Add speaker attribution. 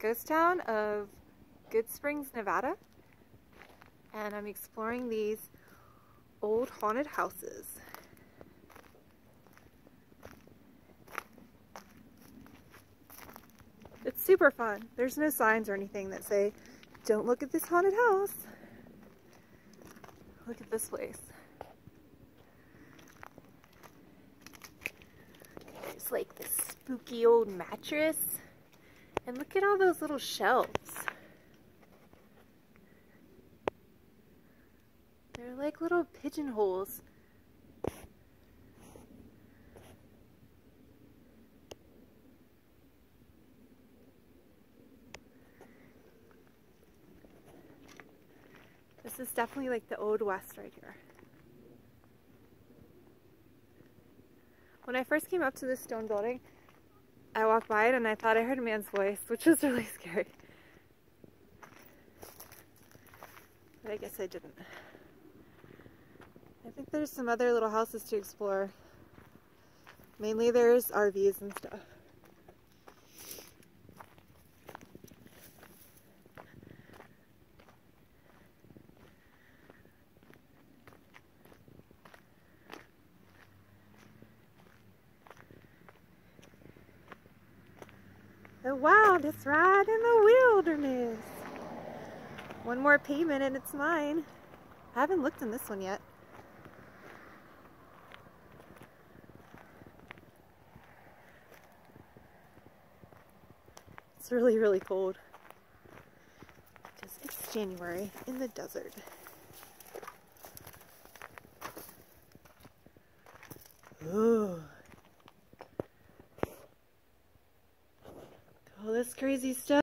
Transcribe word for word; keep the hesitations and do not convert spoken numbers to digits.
Speaker 1: ghost town of Goodsprings, Nevada, and I'm exploring these old haunted houses. It's super fun. There's no signs or anything that say, don't look at this haunted house. Look at this place. There's like this spooky old mattress. And look at all those little shelves. They're like little pigeonholes. This is definitely like the Old West right here. When I first came up to this stone building, I walked by it and I thought I heard a man's voice, which was really scary. But I guess I didn't. I think there's some other little houses to explore. Mainly there's R Vs and stuff. The wildest ride in the wilderness. One more payment and it's mine. I haven't looked in this one yet. It's really, really cold. Because it's January in the desert. Ooh. All this crazy stuff.